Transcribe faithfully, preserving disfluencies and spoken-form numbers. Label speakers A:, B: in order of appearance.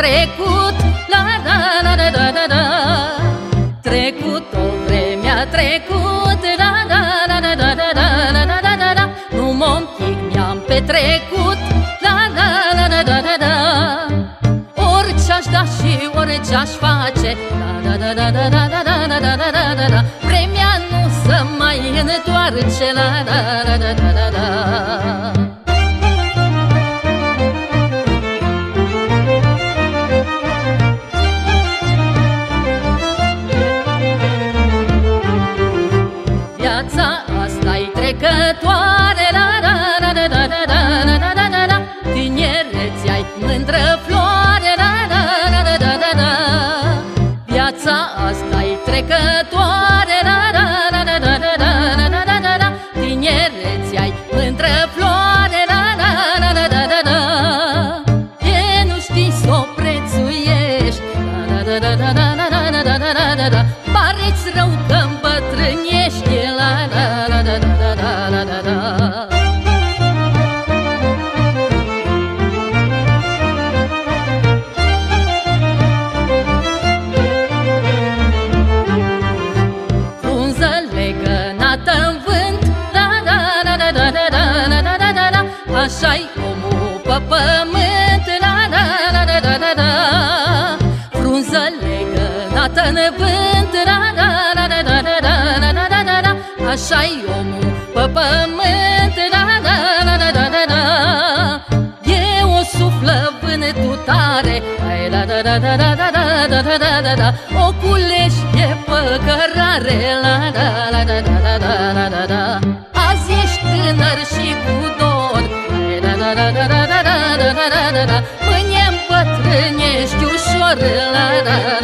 A: trecut, la la la la la la la. Trecut o vreme a trecut, la la la la la la la la la la la. Numai un pic mi-am petrecut, la la la la la la la. Orice-aș da și orice-aș face, la la la la la la la la la la la la la. Vremea nu se mai întoarce, la la la la la la la. Viața asta-i trecătoare, la la la la la la la la la la la. Tinerețea-i mândră floare, la la la la la la la. Viața asta-i trecătoare, la la la la la la la la la la la. Tinerețea-i mândră floare, la la la la la la la. E nu știi s-o prețuiești, la la la la la la la la la la la la. Pare-ți rău că îmbătrânești, la la la la la la la la la. Frunză legănată-n vânt, la la la la la la la la la la la. Așa-i omul pe pământ, la la la la la la la. Frunză legănată-n vânt, la la la la la la la la la la la. Așa-i omul pe pământ, la la la la la la la. E o suflă vânătutare, la la la la la la la la la la la. O culești e păcărare, la la la la la la la la la. Azi ești tânăr și cu dor, la la la la la la la la la la la. Mâine îmbătrânești ușor, la la